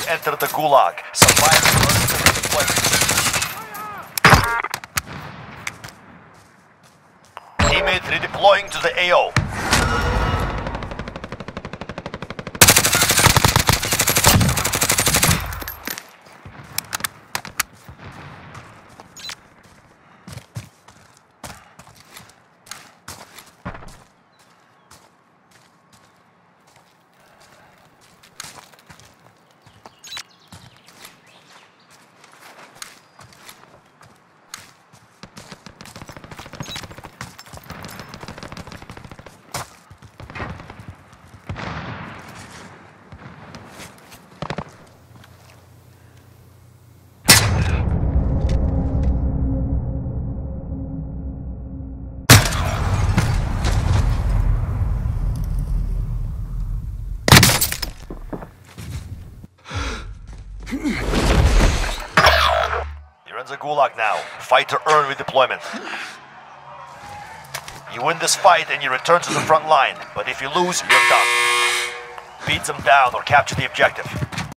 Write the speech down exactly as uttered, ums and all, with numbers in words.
enter the Gulag. Survive first and redeployment. Teammate redeploying to the A O. You're in the Gulag now. Fight to earn redeployment. You win this fight and you return to the front line, but if you lose, you're done. Beat them down or capture the objective.